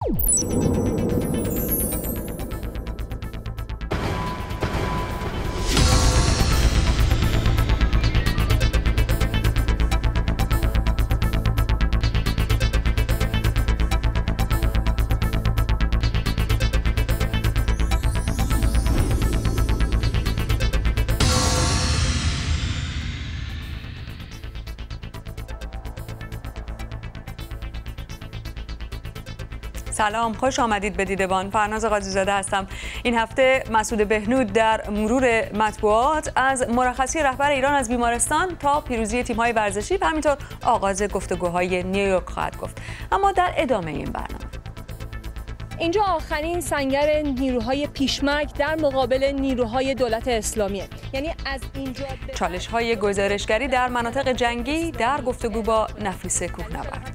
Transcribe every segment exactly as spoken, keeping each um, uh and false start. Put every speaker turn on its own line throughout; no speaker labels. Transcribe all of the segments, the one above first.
سلام، خوش آمدید به دیدبان. فرناز قاضی‌زاده هستم. این هفته مسعود بهنود در مرور مطبوعات از مرخصی رهبر ایران از بیمارستان تا پیروزی تیم‌های ورزشی و همینطور آغاز گفتگوهای نیویورک خواهد گفت. اما در ادامه این برنامه
اینجا آخرین سنگر نیروهای پیشمرگ در مقابل نیروهای دولت اسلامیه. یعنی از اینجا به
چالش‌های گزارشگری در مناطق جنگی در گفتگو با نفیس کوهنورد.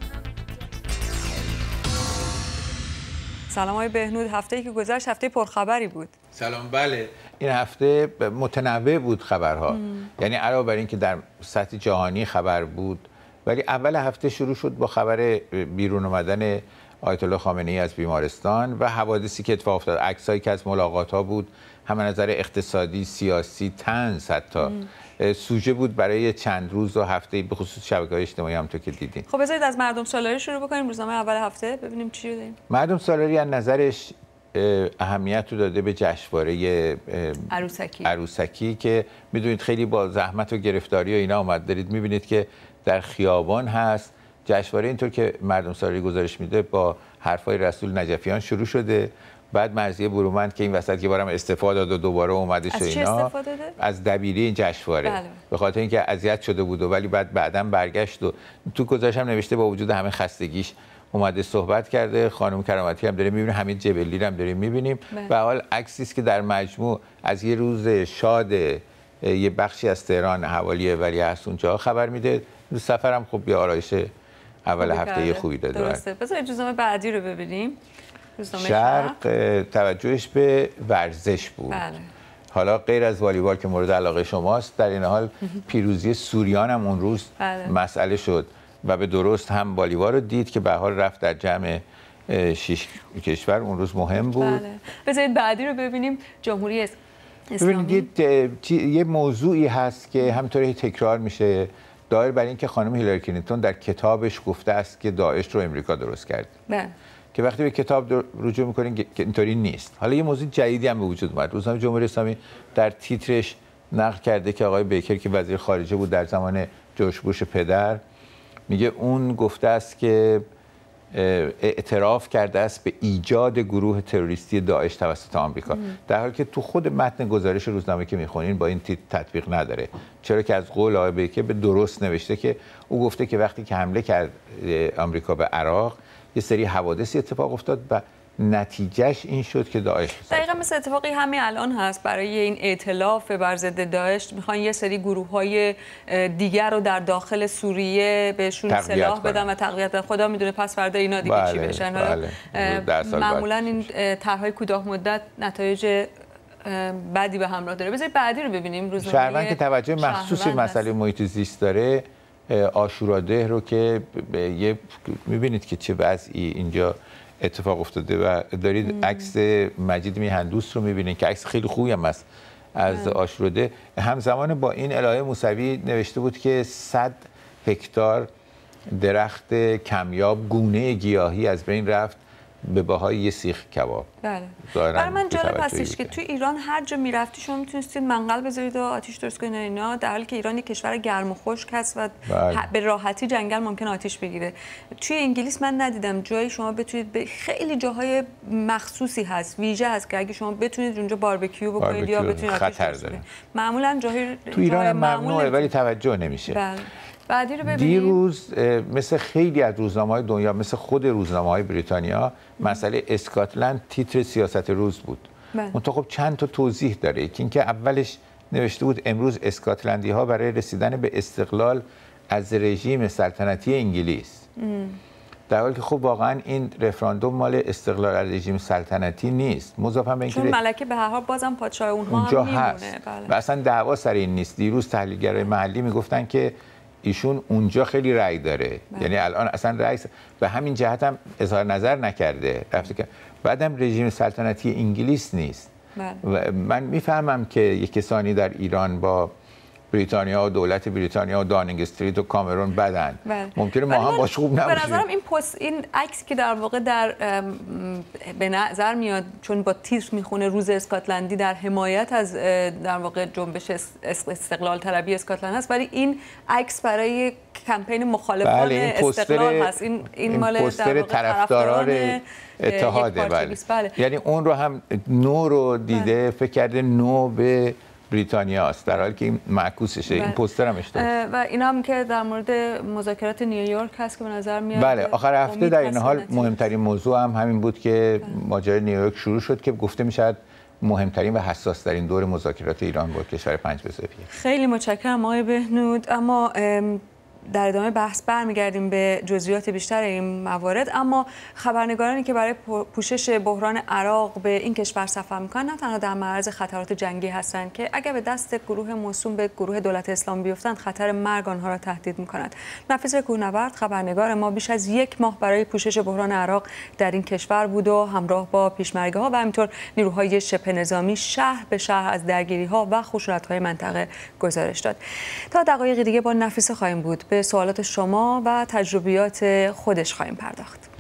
سلام آقای بهنود، هفته‌ای که گذشت هفته پرخبری بود.
سلام. بله، این هفته متنوع بود خبرها. ام. یعنی علاوه بر این که در سطح جهانی خبر بود، ولی اول هفته شروع شد با خبر بیرون اومدن آیت الله خامنه‌ای از بیمارستان و حوادثی که اتفاق افتاد، عکسایی که از ملاقات‌ها بود، هم از نظر اقتصادی، سیاسی، طنز حتی. ام. سوژه بود برای چند روز و هفته، به خصوص شبکه‌های اجتماعی همونطور که دیدین.
خب بذارید از مردم سالاری شروع بکنیم، روزنامه اول هفته، ببینیم چی داریم.
مردم سالاری از نظرش اهمیت رو داده به جشنواره
عروسکی
عروسکی که میدونید خیلی با زحمت و گرفتاری و اینا اومد. دارید میبینید که در خیابان هست. جشنواره اینطور که مردم سالاری گزارش میده با حرفای رسول نجفیان شروع شده، بعد مرضیه برومند که این وسط یه بارم استعفا داد و دوباره اومده شو اینا.
از چه
از دبیری این جشنواره. بله. به خاطر اینکه اذیت شده بود و ولی بعد بعداً برگشت و تو گزارش هم نوشته با وجود همه خستگیش اومده صحبت کرده. خانم کرامتی هم داره میبینیم، همین جبلی هم داریم میبینیم. به حال عکسی است که در مجموع از یه روز شاد یه بخشی از تهران حوالی ولیعصر اونجا خبر میده. سفرم خب یه آرایش اول هفته یه خوبی داده.
درسته. بذارید روزنامه بعدی رو ببینیم.
شرق توجهش به ورزش بود.
بله.
حالا غیر از والیبال که مورد علاقه شماست، در این حال پیروزی سوریان هم اون روز بله. مسئله شد و به درست هم والیبال رو دید که به حال رفت در جمع شش کشور، اون روز مهم بود.
بله. بذارید بعدی رو ببینیم. جمهوری اسلامی.
ببینید یه موضوعی هست که همینطوری تکرار میشه، دایر بر این که خانم هیلاری کلینتون در کتابش گفته است که داعش رو امریکا درست کرد.
بله.
که وقتی به کتاب رجوع میکنین که اینطوری نیست. حالا یه موضوع جدیدی هم به وجود اومد. روزنامه جمهوری اسلامی در تیترش نقل کرده که آقای بیکر که وزیر خارجه بود در زمان جورج بوش پدر، میگه اون گفته است که اعتراف کرده است به ایجاد گروه تروریستی داعش توسط آمریکا، در حالی که تو خود متن گزارش روزنامه که میخونین با این تطبیق نداره. چرا که از قول آقای بیکر به درست نوشته که او گفته که وقتی که حمله کرد آمریکا به عراق یه سری حوادثی اتفاق افتاد و نتیجهش این شد که داعش
دقیقاً مثل اتفاقی همین الان هست برای این ائتلاف بر ضد داعش. میخوان یه سری گروه‌های دیگر رو در داخل سوریه بهشون سلاح بدن و تقویت بدن. خدا میدونه پس فردا اینا دیگه
بله،
چی بشن.
بله.
معمولاً این طرح‌های کوتاه مدت نتایج بعدی به همراه داره. بذارید بعدی رو ببینیم. روزنامه
شهروند که توجه مخصوصی مسئله محیط زیست داره، عاشوراده رو که یه میبینید که چه وضعی اینجا اتفاق افتاده و دارید عکس مجید میهندوست رو میبینید که عکس خیلی خوبی هم است از عاشوراده. همزمان با این الهه موسوی نوشته بود که صد هکتار درخت کمیاب گونه گیاهی از بین رفت به بهای یه سیخ کباب.
بله. برای من جالب هستش که توی ایران هر جا میرفتی شما میتونستید منقل بذارید و آتیش درست کنید اینا، در حالی که ایران یک کشور گرم و خشک هست و بله. به راحتی جنگل ممکن آتیش بگیره. توی انگلیس من ندیدم جایی شما بتونید به خیلی جاهای مخصوصی هست، ویژه هست که اگه شما بتونید اونجا باربیکیو بکنید باربیکیو یا بتونید آتیش درست کنید. معمولا جاهای
تو ایران ممنوعه ولی توجه نمیشه.
بله. بعدی رو ببینید.
دیروز مثل خیلی از روزنامه‌های دنیا، مثل خود روزنامه‌های بریتانیا، مسئله اسکاتلند تیتر سیاست روز بود. اون تا خب چند تا توضیح داره. یکی اینکه اولش نوشته بود امروز اسکاتلندی‌ها برای رسیدن به استقلال از رژیم سلطنتی انگلیس. ام. در حالی که خب واقعا این رفراندوم مال استقلال از رژیم سلطنتی نیست. مضافاً به اینکه
چون ملکه به هر حال بازم پادشاه اونها
اونجا
هم
هست.
میمونه. بله.
و اصلا دعوا سر این نیست. دیروز تحلیلگرای محلی میگفتن که ایشون اونجا خیلی رأی داره بله. یعنی الان اصلا رئیس به همین جهت هم اظهار نظر نکرده رفته که بعدم رژیم سلطنتی انگلیس نیست بله. و من میفهمم که یک کسانی در ایران با بریتانیا و دولت بریتانیا و دانینگ استریت و کامرون بدن بله. ممکنه ما هم باش خوب نباشیم.
به نظرم این پست این عکس که در واقع در به نظر میاد چون با تیتر میخونه روز اسکاتلندی در حمایت از در واقع جنبش استقلال طلبی اسکاتلند هست، ولی این عکس برای کمپین مخالفان بله. استقلال هست. این این, این مال در واقع طرفداران
اتحاده بله. بله. یعنی اون رو هم نو رو دیده بله. فکر کرده نو به بریتانیا است در حالی که این معکوسشه. این پوستر هم اشتباهه
و این هم که در مورد مذاکرات نیویورک هست که به نظر میاد
بله آخر هفته در این حال مهمترین موضوع هم همین بود که ماجرای نیویورک شروع شد که گفته میشد مهمترین و حساس ترین دور مذاکرات ایران با کشور پنج به صفر.
خیلی متشکرم آقای بهنود. اما در ادامه بحث برمیگردیم به جزئیات بیشتر این موارد، اما خبرنگارانی که برای پوشش بحران عراق به این کشور سفر میکنن نه تنها در معرض خطرات جنگی هستند که اگر به دست گروه موسوم به گروه دولت اسلامی بیفتند خطر مرگ آنها را تهدید میکنند. نفیسه کوهنورد خبرنگار ما بیش از یک ماه برای پوشش بحران عراق در این کشور بود و همراه با پیشمرگه ها و همینطور نیروهای شبه نظامی شهر به شهر از درگیری ها و خشونت های منطقه گزارش داد. تا دقایق دیگه با نفیسه خواهیم بود، به سوالات شما و تجربیات خودش خواهیم پرداخت.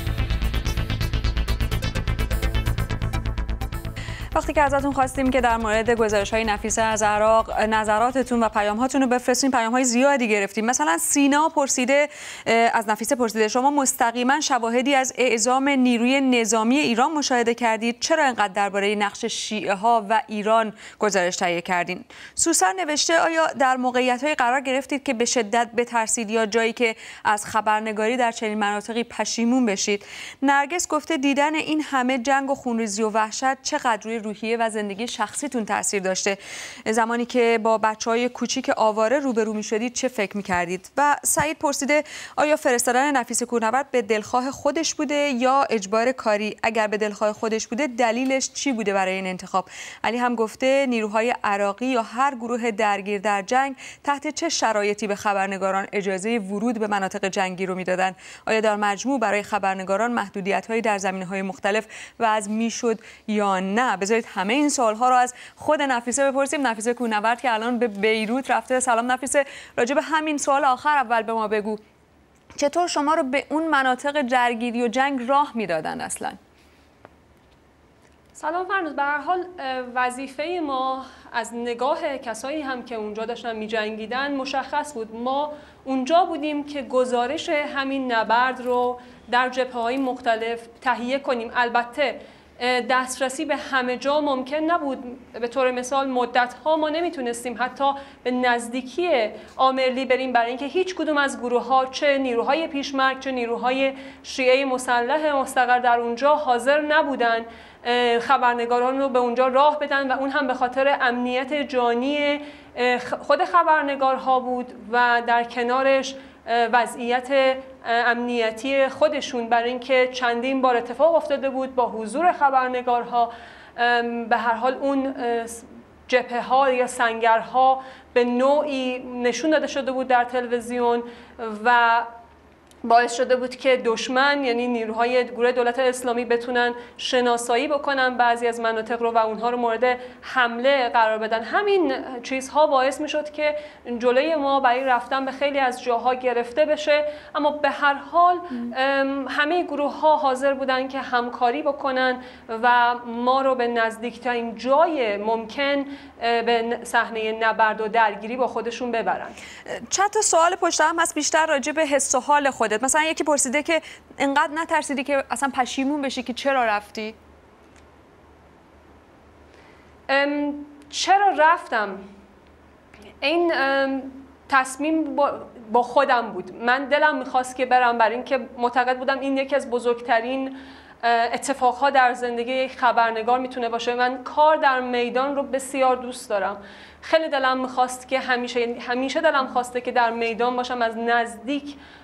وقتی که ازتون خواستیم که در مورد گزارش‌های نفیسه از عراق نظراتتون و پیام‌هاتون رو بفرستین، پیام‌های زیادی گرفتیم. مثلا سینا پرسیده از نفیسه پرسیده شما مستقیما شواهدی از اعزام نیروی نظامی ایران مشاهده کردید؟ چرا اینقدر درباره نقش شیعه‌ها و ایران گزارش تهیه کردین؟ سوسن نوشته آیا در موقعیت‌های قرار گرفتید که به شدت بترسید یا جایی که از خبرنگاری در چنین مناطقی پشیمون بشید؟ نرگس گفته دیدن این همه جنگ و خونریزی و وحشت چقدر روی روحیه و زندگی شخصیتون تاثیر داشته؟ زمانی که با بچه‌های کوچیک آواره روبرو می‌شدید چه فکر می‌کردید؟ و سعید پرسیده آیا فرستادن نفیسه کوهنورد به دلخواه خودش بوده یا اجبار کاری؟ اگر به دلخواه خودش بوده دلیلش چی بوده برای این انتخاب؟ علی هم گفته نیروهای عراقی یا هر گروه درگیر در جنگ تحت چه شرایطی به خبرنگاران اجازه ورود به مناطق جنگی رو میدادن؟ آیا در مجموع برای خبرنگاران محدودیت‌هایی در زمینه‌های مختلف وضع میشد یا نه؟ بذارید همه این سوال‌ها رو از خود نفیسه بپرسیم. نفیسه کوهنورد که الان به بیروت رفته. سلام نفیسه، راجع به همین سوال آخر اول به ما بگو، چطور شما رو به اون مناطق درگیری و جنگ راه میدادن اصلا؟
سلام فرنوز. به هر حال وظیفه ما از نگاه کسایی هم که اونجا داشتن می‌جنگیدن مشخص بود. ما اونجا بودیم که گزارش همین نبرد رو در جبهه‌های مختلف تهیه کنیم. البته دسترسی به همه جا ممکن نبود. به طور مثال مدت‌ها ما نمیتونستیم حتی به نزدیکی آمرلی بریم، برای اینکه هیچ کدوم از گروه‌ها، چه نیروهای پیشمرگ چه نیروهای شیعه مسلح مستقر در اونجا حاضر نبودن خبرنگاران رو به اونجا راه بدن و اون هم به خاطر امنیت جانی خود خبرنگارها بود و در کنارش وضعیت امنیتی خودشون، برای اینکه چندین بار اتفاق افتاده بود با حضور خبرنگارها به هر حال اون جبهه ها یا سنگرها به نوعی نشون داده شده بود در تلویزیون و باعث شده بود که دشمن یعنی نیروهای گروه دولت اسلامی بتونن شناسایی بکنن بعضی از مناطق رو و اونها رو مورد حمله قرار بدن. همین چیزها باعث میشد که جلوی ما برای رفتن به خیلی از جاها گرفته بشه، اما به هر حال همه گروه ها حاضر بودن که همکاری بکنن و ما رو به نزدیکترین جای ممکن به صحنه نبرد و درگیری با خودشون ببرن.
چند تا سوال پشت هم هست بیشتر راجع به حس و حال خودت. مثلا یکی پرسیده که انقدر نترسیدی که اصلا پشیمون بشی که چرا رفتی؟
چرا رفتم؟ این تصمیم با خودم بود. من دلم میخواست که برم، برای اینکه معتقد بودم این یکی از بزرگترین اتفاقها در زندگی یک خبرنگار میتونه باشه. من کار در میدان رو بسیار دوست دارم. خیلی دلم میخواست که همیشه همیشه دلم خواسته که در میدان باشم، از نزدیک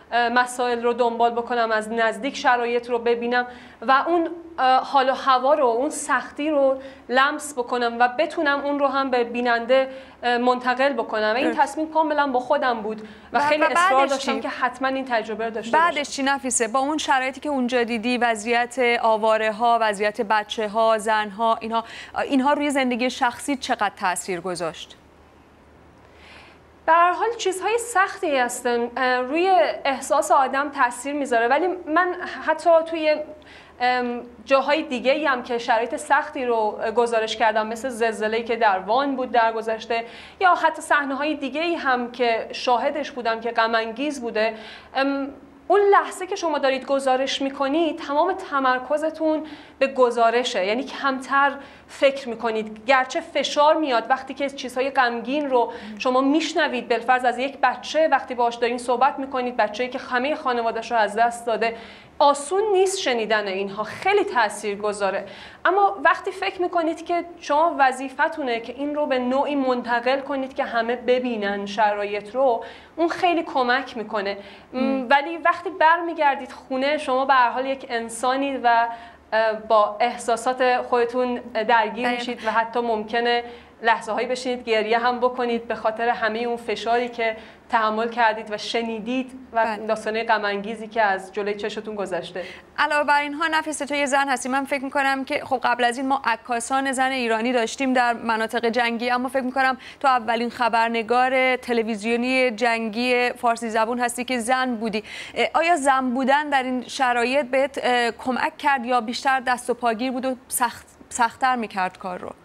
مسائل رو دنبال بکنم، از نزدیک شرایط رو ببینم و اون حال و هوا رو، اون سختی رو لمس بکنم و بتونم اون رو هم به بیننده منتقل بکنم. و این تصمیم کاملا با خودم بود و خیلی اصرار داشتم که حتما این تجربه رو داشته باشم.
بعدش چی نفیسه؟ با اون شرایطی که اونجا دیدی، وضعیت آواره ها، وضعیت بچه ها، زن ها، اینها اینها روی زندگی شخصی چقدر تاثیر گذاشت؟
به هر حال چیزهای سختی هستن، روی احساس آدم تاثیر میذاره، ولی من حتی توی جاهای دیگه هم که شرایط سختی رو گزارش کردم، مثل زلزله‌ای که در وان بود در گذشته، یا حتی صحنه‌های دیگه هم که شاهدش بودم که غم انگیز بوده، اون لحظه که شما دارید گزارش میکنید تمام تمرکزتون به گزارشه، یعنی کمتر فکر میکنید. گرچه فشار میاد وقتی که چیزهای غمگین رو شما میشنوید، بالفرض از یک بچه وقتی باهاش دارین صحبت میکنید، بچه‌ای که همه خانواده‌اش رو از دست داده، آسون نیست شنیدن اینها، خیلی تأثیر گذاره. اما وقتی فکر میکنید که شما وظیفتونه که این رو به نوعی منتقل کنید که همه ببینن شرایط رو، اون خیلی کمک میکنه. ولی وقتی برمیگردید خونه، شما به هر حال یک انسانید و با احساسات خودتون درگیر میشید و حتی ممکنه لحظه هایی بشینید گریه هم بکنید به خاطر همه اون فشاری که تحمل کردید و شنیدید و داستانه غم انگیزی که از جلوی چشتون گذشته.
علاوه بر اینها نفیسه، تو یه زن هستی، من فکر میکنم که خب قبل از این ما عکاسان زن ایرانی داشتیم در مناطق جنگی، اما فکر میکنم تو اولین خبرنگار تلویزیونی جنگی فارسی زبون هستی که زن بودی. آیا زن بودن در این شرایط بهت کمک کرد یا بیشتر دست و پاگیر بود و سخت سخت‌تر میکرد کار رو؟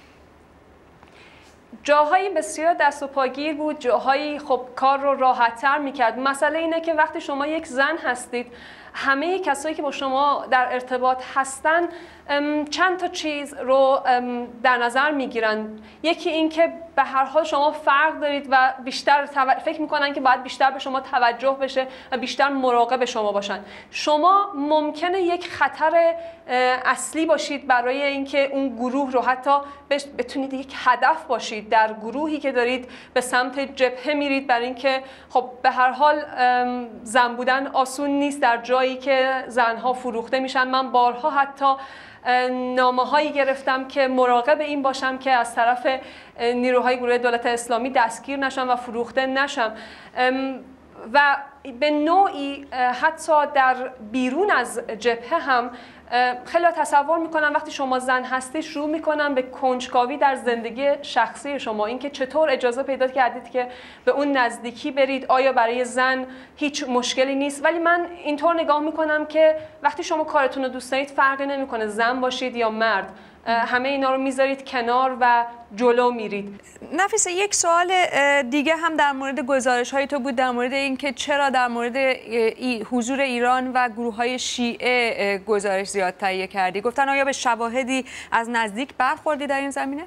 جاهایی بسیار دست و پاگیر بود، جاهایی خب کار رو راحت‌تر میکرد. مسئله اینه که وقتی شما یک زن هستید، همه کسایی که با شما در ارتباط هستن چند تا چیز رو در نظر میگیرن. یکی این که به هر حال شما فرق دارید و بیشتر فکر میکنن که باید بیشتر به شما توجه بشه و بیشتر مراقب شما باشن. شما ممکنه یک خطر اصلی باشید برای اینکه اون گروه رو حتی بتونید یک هدف باشید در گروهی که دارید به سمت جبهه میرید، برای اینکه خب به هر حال زن بودن آسون نیست در جایی که زنها فروخته میشن. من بارها حتی نامه هایی گرفتم که مراقب این باشم که از طرف نیروهای گروه دولت اسلامی دستگیر نشم و فروخته نشم. و به نوعی حتی در بیرون از جبهه هم خیلی تصور میکنم وقتی شما زن هستی شروع میکنم به کنجکاوی در زندگی شخصی شما، اینکه چطور اجازه پیدا کردید که به اون نزدیکی برید، آیا برای زن هیچ مشکلی نیست. ولی من اینطور نگاه میکنم که وقتی شما کارتون رو دوست دارید فرقی نمیکنه زن باشید یا مرد، همه اینا رو میذارید کنار و جلو میرید.
نفیسه، یک سوال دیگه هم در مورد گزارش های تو بود، در مورد اینکه چرا در مورد ای حضور ایران و گروه های شیعه گزارش زیاد تهیه کردی. گفتن آیا به شواهدی از نزدیک برخوردی در این زمینه؟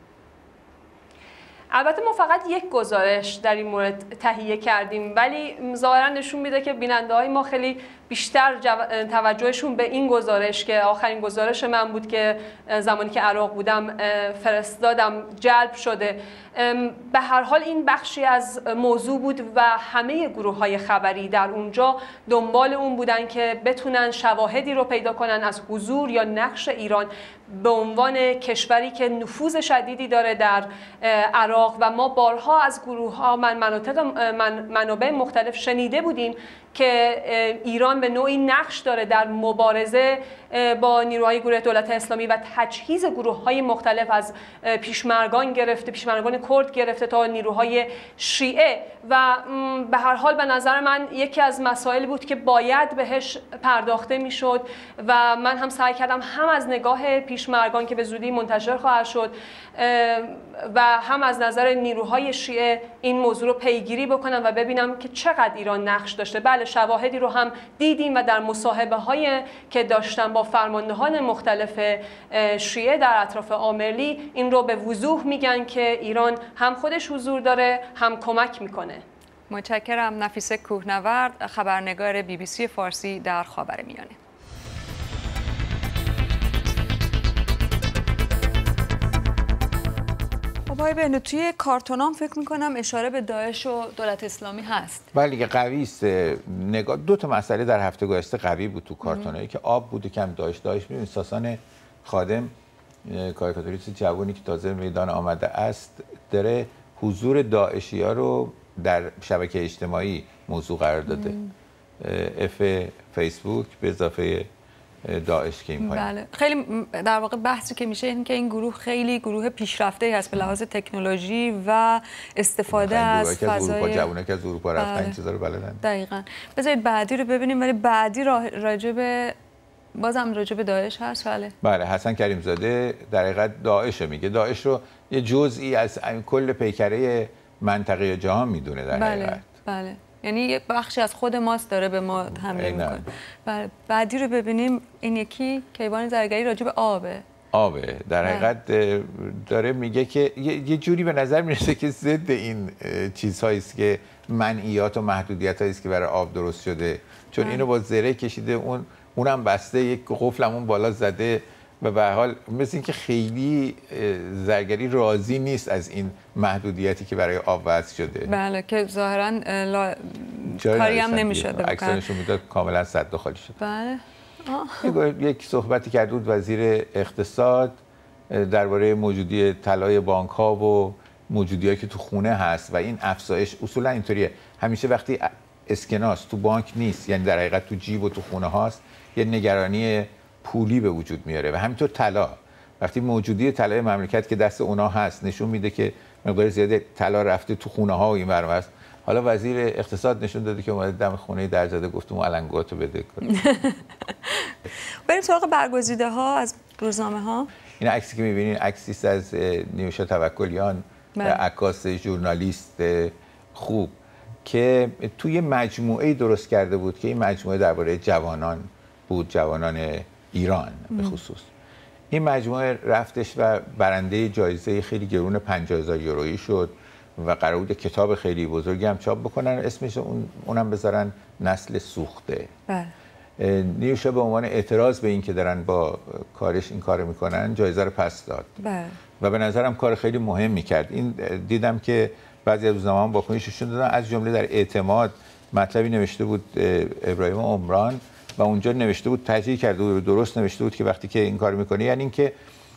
البته ما فقط یک گزارش در این مورد تهیه کردیم، ولی ظاهرا نشون میده که بیننده های ما خیلی بیشتر توجهشون به این گزارش که آخرین گزارش من بود که زمانی که عراق بودم فرستادم جلب شده. به هر حال این بخشی از موضوع بود و همه گروه های خبری در اونجا دنبال اون بودن که بتونن شواهدی رو پیدا کنن از حضور یا نقش ایران به عنوان کشوری که نفوذ شدیدی داره در عراق. و ما بارها از گروه ها من مناطق من منابع مختلف شنیده بودیم که ایران به نوعی نقش داره در مبارزه با نیروهای گروه دولت اسلامی و تجهیز گروه‌های مختلف از پیشمرگان گرفته، پیشمرگان کرد گرفته تا نیروهای شیعه. و به هر حال به نظر من یکی از مسائل بود که باید بهش پرداخته میشد و من هم سعی کردم هم از نگاه پیشمرگان که به زودی منتشر خواهد شد و هم از نظر نیروهای شیعه این موضوع رو پیگیری بکنم و ببینم که چقدر ایران نقش داشته. بله شواهدی رو هم دیدیم و در مصاحبه هایی که داشتم با فرماندهان مختلف شیعه در اطراف آمرلی این رو به وضوح میگن که ایران هم خودش حضور داره هم کمک میکنه.
متشکرم. نفیسه کوهنورد، خبرنگار بی بی سی فارسی در خاورمیانه. خب آقای بهنود توی کارتونام فکر میکنم اشاره به داعش و دولت اسلامی هست.
بله دیگه قوی است. نگاه دو تا مسئله در هفته گذشته قوی بود تو کارتونایی که آب بود و کم داعش داعش می‌بینید ساسان خادم کاریکاتوریست جوانی که تازه میدان آمده است داره حضور داعشی‌ها رو در شبکه اجتماعی موضوع قرار داده. اف فیسبوک به اضافه داعش که این پایین.
بله خیلی در واقع بحثی که میشه این که این گروه خیلی گروه پیشرفته هست به لحاظ تکنولوژی و استفاده از فضای
جوانایی که از اروپا رفتن این چیزا رو بلدن.
دقیقاً. بذارید بعدی رو ببینیم ولی بعدی راجع به بازم راجع به داعش هست. بله
بله حسن کریم زاده در حقیقت داعش میگه. داعش رو یه جزئی از کل پیکره منطقه جهان میدونه در حقیقت.
بله بله یعنی یه بخشی از خود ماست داره به ما حمله میکنه. بله بعدی رو ببینیم. این یکی کیوان زرگری راجع به آبه.
آبه در حقیقت داره میگه که یه جوری به نظر میرسه که ضد این چیزهایی است که منعیات و محدودیتایی است که برای آب درست شده، چون اینو با زره کشیده، اون اونم بسته، یک قفلم اون بالا زده و به هر حال مثل اینکه خیلی زرگری راضی نیست از این محدودیتی که برای آب وضع شده.
بله که ظاهرا لا... کاری هم نمی‌شده.
عکسانشون میداد کاملا سد و خالی شد.
بله
یک صحبتی کرد بود وزیر اقتصاد درباره موجودی طلای بانک ها و موجودیایی که تو خونه هست و این افزایش. اصولا اینطوریه همیشه وقتی اسکناس تو بانک نیست، یعنی در حقیقت تو جیب و تو خونه هاست، یه نگرانی پولی به وجود میاره و همینطور طلا وقتی موجودی طلای مملکت که دست اونا هست نشون میده که مقدار زیاده طلا رفته تو خونه ها و این ور است. حالا وزیر اقتصاد نشون داده که اومده دم خونه در زده گفت اون علنگاتو بده.
بریم سراغ برگزیده ها از روزنامه ها.
این عکسی که می‌بینید عکسی است از نیوشا توکلیان، عکاس ژورنالیست خوب که توی مجموعه درست کرده بود که این مجموعه درباره جوانان بود، جوانان ایران به خصوص. این مجموعه رفتش و برنده جایزه خیلی گرون پنجاه هزار یورویی شد و قرار بود کتاب خیلی بزرگی هم چاپ بکنن، اسمش اون اونم بذارن نسل سوخته.
بله.
نیوشا به عنوان اعتراض به این که دارن با کارش این کارو میکنن جایزه رو پس داد.
بله.
و به نظرم کار خیلی مهمی کرد. این دیدم که بعضی از روزنامه‌ها واکنششون دادن، از جمله در اعتماد مطلبی نوشته بود ابراهیم عمران و اونجا نوشته بود، تحقیق کرده بود، درست نوشته بود که وقتی که این کار میکنه یعنی اینکه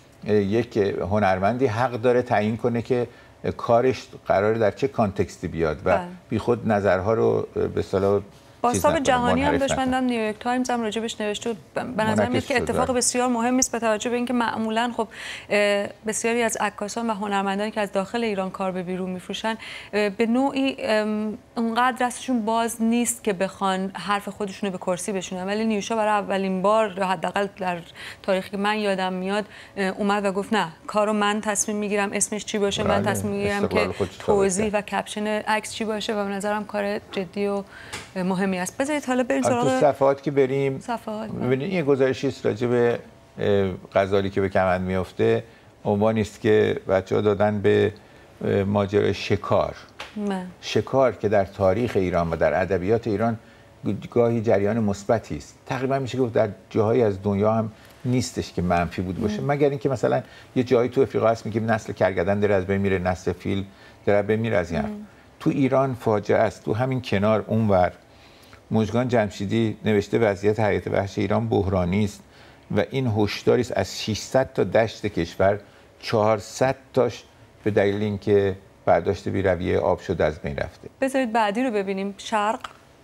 یک هنرمندی حق داره تعیین کنه که کارش قراره در چه کانتکستی بیاد و بیخود نظرها رو به اصطلاح
بازتاب جهانی هم داشت. من نیویورک تایمز هم راجبش نوشته بود. به نظر میاد که اتفاق بسیار مهمی است به توجه به اینکه معمولا خب بسیاری از عکاسان و هنرمندانی که از داخل ایران کار به بیرون میفروشن به نوعی اونقدر دستشون باز نیست که بخوان حرف خودشون رو به کرسی بشونن، ولی نیوشا برای اولین بار حداقل در تاریخی که من یادم میاد اومد و گفت نه، کارو من تصمیم میگیرم اسمش چی باشه، من تصمیم میگیرم که توضیح و کپشن عکس چی باشه و به نظرم کار جدی و مهمی است. بذارید حالا بریم سراغ
تو صفحات که بریم.
صفحات
ببینید یه گزارشی است راجع به غزالی که به کمند میفته. عنوانی است که بچه‌ها دادن به ماجرای شکار. من. شکار که در تاریخ ایران و در ادبیات ایران گاهی جریان مثبتی است. تقریبا میشه گفت در جاهایی از دنیا هم نیستش که منفی بود باشه، مگر اینکه مثلا یه جایی تو افریقا هست میگیم نسل کرگدن داره از بین میره، نسل فیل داره از بین میره. از این تو ایران فاجعه است. تو همین کنار اونور مژگان جمشیدی نوشته وضعیت حیات وحش ایران بحرانی است و این هشداری است از ششصد تا دشت کشور چهارصد تاش به دلیل اینکه برداشت بی‌رویه آب شده از بین رفته.
بذارید بعدی رو ببینیم. شرق.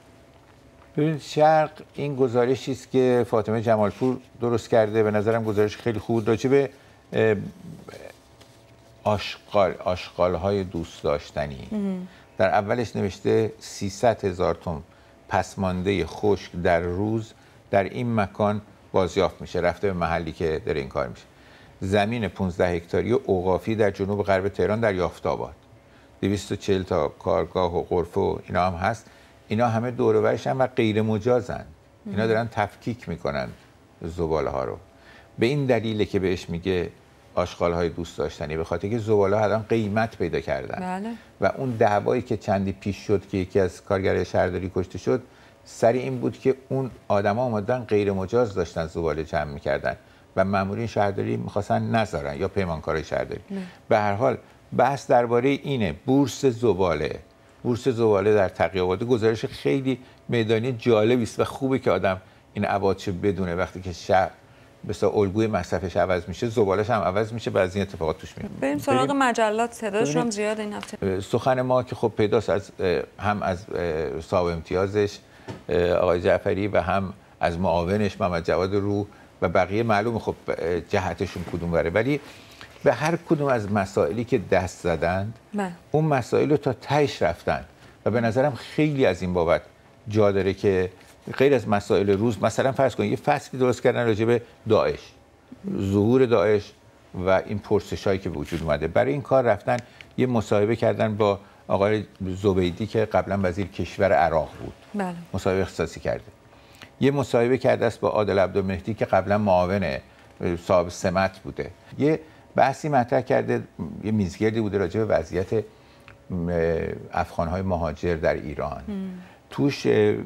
ببینید شرق این گزارشی است که فاطمه جمالپور درست کرده. به نظرم گزارش خیلی خوب راجع به آشغال آشغال‌های دوست داشتنی. در اولش نوشته سیصد هزار تن پسمانده خشک در روز در این مکان بازیافت میشه. رفته به محلی که داره این کار میشه. زمین پانزده هکتاری اوقافی در جنوب غرب تهران در یافت‌آباد. دویست و چهل تا کارگاه و غرفه و اینا هم هست. اینا همه دور و برش هم و غیر مجازن. اینا دارن تفکیک میکنن زباله ها رو. به این دلیله که بهش میگه آشغال های دوست داشتنی، به خاطر که زباله ها الان قیمت پیدا کردن.
بله.
و اون دعوایی که چندی پیش شد که یکی از کارگرای شهرداری کشته شد سر این بود که اون آدما اومدن غیر مجاز داشتن زباله جمع میکردن و مامورین شهرداری میخواستن نذارن یا پیمانکارای شهرداری. به هر حال بحث درباره اینه بورس زباله. بورس زباله در تقی آبادی گزارش خیلی میدانی جالبی است و خوبه که آدم این ابعادش بدونه. وقتی که شهر مثلا الگوی مصرفش عوض میشه، زبالش هم عوض میشه، بعضی اتفاقات توش میفته.
بریم سراغ مجلات، تعدادش هم زیاد این هفته.
سخن ما که خب پیداست از هم از صاحب امتیازش آقای جعفری و هم از معاونش محمد جواد روح و بقیه معلومه خب جهتشون کدوم بره، ولی به هر کدوم از مسائلی که دست زدند من. اون مسائل رو تا تهش رفتن و به نظرم خیلی از این بابت جا داره که غیر از مسائل روز، مثلا فرض کنید یه فصلی درست کردن راجع به داعش، ظهور داعش و این پرسشایی که به وجود اومده. برای این کار رفتن یه مصاحبه کردن با آقای زبیدی که قبلا وزیر کشور عراق بود. بله. مصاحبه اختصاصی کرده. یه مصاحبه کرده است با عادل عبدالمهدی که قبلا معاون صاحب سمت بوده. یه بحثی مطرح کرده، یه میزگردی بوده راجع به وضعیت افغان‌های مهاجر در ایران. م. توش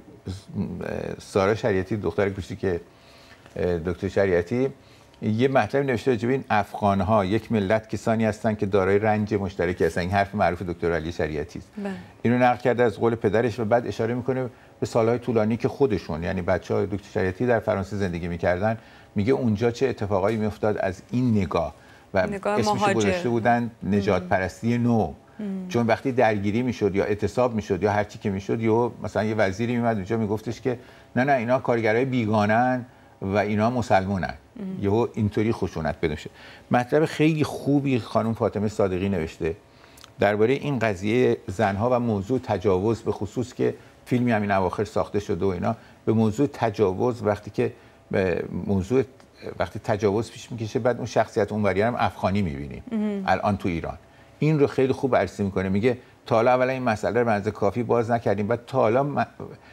سارا شریعتی دختر کوچیک دکتر شریعتی یه مطلب نوشته راجع به این افغان‌ها یک ملت کسانی هستند که دارای رنج مشترکی هستند. این حرف معروف دکتر علی شریعتی است. اینو نقل کرده از قول پدرش و بعد اشاره میکنه به سالهای طولانی که خودشون، یعنی بچه‌های دکتر شریعتی در فرانسه زندگی میکردن. میگه اونجا چه اتفاقایی میافتاد از این نگاه و اسمش گذاشته بودن نجات پرستی نو. ام. چون وقتی درگیری میشد یا اعتصاب میشد یا هر چی که میشد، یا مثلا یه وزیری میومد اونجا میگفتش که نه نه اینا کارگرای بیگانن و اینا مسلمانن، یهو اینطوری خشونت بده میشه. مطلب خیلی خوبی خانم فاطمه صادقی نوشته درباره این قضیه زنها و موضوع تجاوز، به خصوص که فیلمی همین اواخر ساخته شده و اینا به موضوع تجاوز، وقتی که به موضوع وقتی تجاوز پیش میکشه بعد اون شخصیت اونوری هم افغانی میبینیم الان تو ایران. این رو خیلی خوب بررسی میکنه. میگه تا حالا اولا این مسئله رو منظر کافی باز نکردیم، بعد تا حالا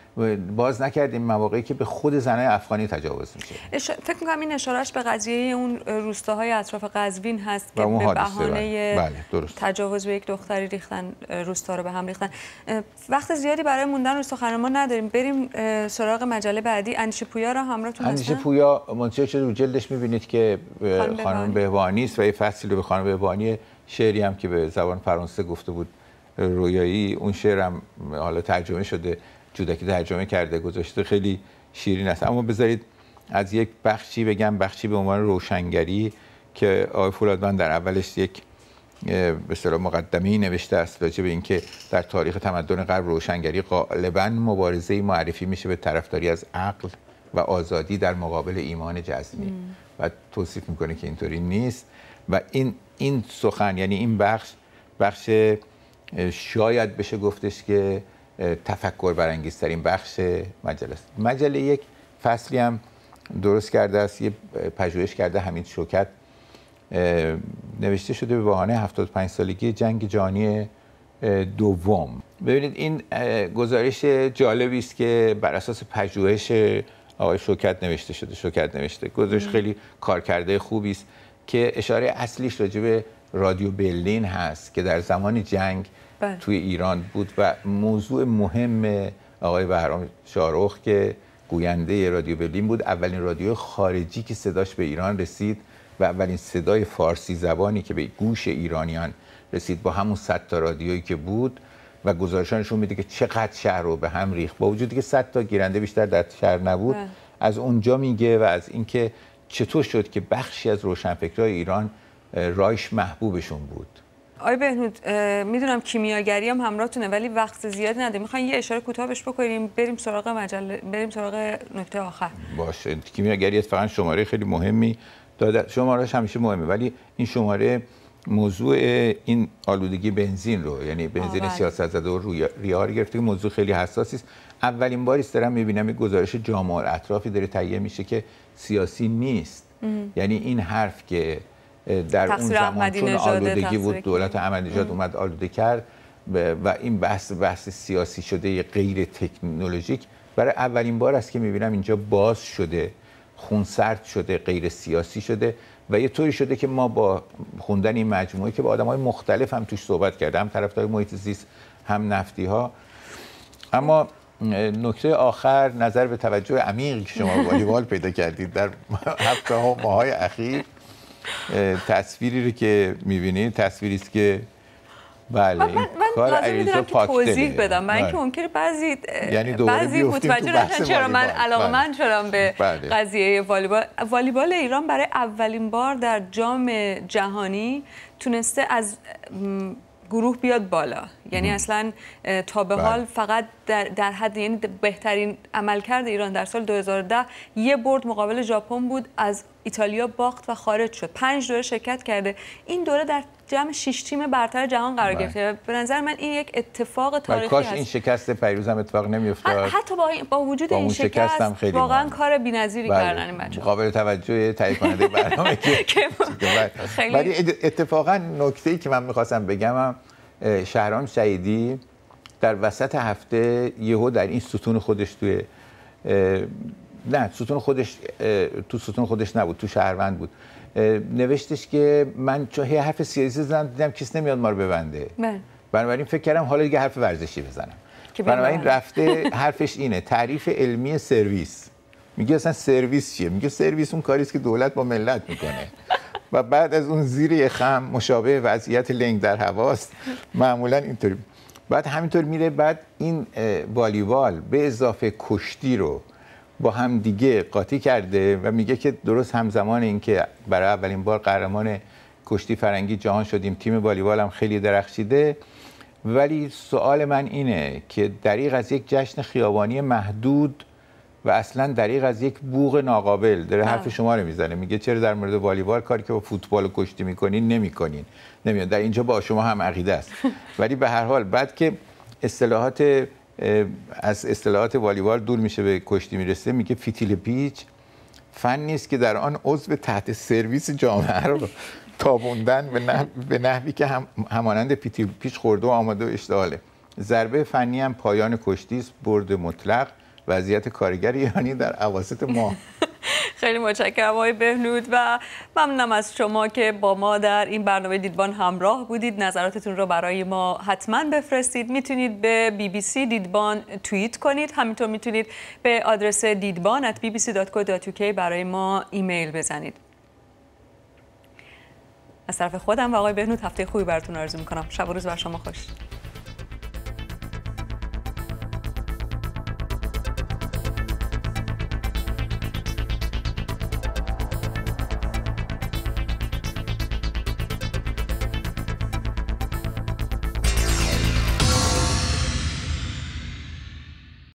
باز نکردیم مواقعی که به خود زنای افغانی تجاوز میشه.
اش... فکر میکنم این اشارهش به قضیه اون روستاهای اطراف قزوین هست که به بهانه بله. تجاوز به یک دختری ریختن، روستا رو به هم ریختن. وقت زیادی برای موندن رو سخن ما نداریم، بریم سراغ مجله بعدی. اندیشه پویا رو همراهتون هستن.
اندیشه پویا منتشر شده، رو جلدش میبینید که خانم بهبانی است و یه فصلی رو به خانم بهبانی، شعری هم که به زبان فرانسه گفته بود رویایی، اون شعر هم حالا ترجمه شده، جودکی ترجمه کرده گذاشته، خیلی شیرین است. اما بذارید از یک بخشی بگم، بخشی به عنوان روشنگری که آقای فولادوند در اولش یک به اصطلاح مقدمه‌ای نوشته است راجع به اینکه در تاریخ تمدن غرب روشنگری غالباً مبارزه‌ای معرفی میشه به طرفداری از عقل و آزادی در مقابل ایمان جزمی و توصیف میکنه که اینطوری نیست. و این این سخن، یعنی این بخش بخش شاید بشه گفتش که تفکر برانگیزترین بخش مجله است. مجله یک فصلی هم درست کرده است، یه پژوهش کرده حمید شوکت، نوشته شده به بهانه هفتاد و پنج سالگی جنگ جهانی دوم. ببینید این گزارش جالبی است که بر اساس پژوهش آقای شوکت نوشته شده. شوکت نوشته گزارش خیلی کارکرده خوبی است که اشاره اصلیش راجع به رادیو برلین هست که در زمان جنگ بله. توی ایران بود و موضوع مهم آقای بهرام شاهرخ که گوینده رادیو برلین بود، اولین رادیو خارجی که صداش به ایران رسید و اولین صدای فارسی زبانی که به گوش ایرانیان رسید با همون صد تا رادیویی که بود. و گزارشانشون میده که چقدر شهر رو به هم ریخت با وجودی که صد تا گیرنده بیشتر در شهر نبود. بله. از اونجا میگه و از اینکه چطور شد که بخشی از روشنفکرای ایران رایش محبوبشون بود.
آقای بهنود، میدونم کیمیاگری هم همراهتونه ولی وقت زیادی نداریم، میخواین یه اشاره کوتاه بهش بکنیم بریم سراغ مجله، بریم سراغ نکته آخر.
باشه. کیمیاگری فقط شماره خیلی مهمی داده، شمارهش همیشه مهمه، ولی این شماره موضوع این آلودگی بنزین رو، یعنی بنزین سیاست‌زده و ریار گرفته که موضوع خیلی حساسی است. اولین باری است دارم میبینم یک گزارش جامع الاطرافی داره تهیه میشه که سیاسی نیست. ام. یعنی این حرف که در اون زمان چون آلودگی بود دولت احمدی نژاد اومد آلوده کرد و این بحث بحث سیاسی شده غیر تکنولوژیک، برای اولین بار است که میبینم اینجا باز شده، خونسرد شده، غیر سیاسی شده و یه طوری شده که ما با خوندن این مجموعه که با آدم‌های مختلف هم توش صحبت کردم، هم طرفدار محیط زیست هم نفتی‌ها. اما نکته آخر نظر به توجه عمیقی که شما والیبال پیدا کردید در هفته‌ها و ماه‌های اخیر، تصویری رو که می‌بینید تصویری است که بله
من, من لازم میدونم که توضیح بدم من اینکه ممکنه بعضی
یعنی
بعضی متوجه نشن چرا من علاقه‌مند شدم به
بله.
قضیه والیبال. والیبال ایران برای اولین بار در جام جهانی تونسته از گروه بیاد بالا، یعنی اصلا تا به حال فقط در, در حد، یعنی بهترین عملکرد ایران در سال دو هزار و ده یه برد مقابل ژاپن بود، از ایتالیا باخت و خارج شد. پنج دوره شرکت کرده، این دوره در جمع شش تیم برتر جهان قرار گرفته. به نظر من این یک اتفاق تاریخی
کاش
هست.
این شکست پیروز هم اتفاق نمیافتاد.
حتی با, با وجود با این شکست واقعا مهم. کار بی‌نظیری کردن این بچه‌ها.
قابل توجه تهیه کننده برنامه که ولی اتفاقا نکته‌ای که من می‌خواستم بگم هم شهرام سعیدی در وسط هفته یهو در این ستون خودش توی نه ستون خودش تو ستون خودش نبود، تو شهروند بود، نوشتش که من چون هی حرف سیاسی زدم دیدم کس نمیاد ما رو ببنده، بنابراین فکر کردم حالا دیگه حرف ورزشی بزنم. بنابراین رفته حرفش اینه تعریف علمی سرویس. میگه اصلا سرویس چیه؟ میگه سرویس اون کاریست که دولت با ملت میکنه و بعد از اون زیر خم مشابه وضعیت لنگ در هواست معمولا اینطوری. بعد همینطور میره، بعد این والیبال به اضافه کشتی رو با هم دیگه قاطی کرده و میگه که درست همزمان این که برای اولین بار قهرمان کشتی فرنگی جهان شدیم، تیم والیبال هم خیلی درخشیده. ولی سوال من اینه که دریغ از یک جشن خیابانی محدود و اصلا دریغ از یک بوق ناقابل داره حرف شما رو میزنه، میگه چرا در مورد والیبال کاری که با فوتبال و کشتی میکنین نمیکنین. نمیاد، در اینجا با شما هم عقیده است. ولی به هر حال بعد که اصطلاحات از اصطلاحات والیبال دور میشه به کشتی میرسه، میگه فیتیل پیچ فنی است که در آن عضو تحت سرویس جامعه رو تابوندن به نحو به نحوی که هم همانند فیتیل پیچ خورده و آماده و اشتعاله. ضربه فنی هم پایان کشتی است، برد مطلق، وضعیت کارگر ایرانی در اواسط ماه.
خیلی متشکرم آقای بهنود و ممنونم از شما که با ما در این برنامه دیدبان همراه بودید. نظراتتون رو برای ما حتما بفرستید. میتونید به بی بی سی دیدبان توییت کنید، همینطور میتونید به آدرس دیدبان ات بی بی سی دات کو دات یو کی برای ما ایمیل بزنید. از طرف خودم و آقای بهنود هفته خوبی براتون آرزو میکنم. شب و روز بر شما خوش.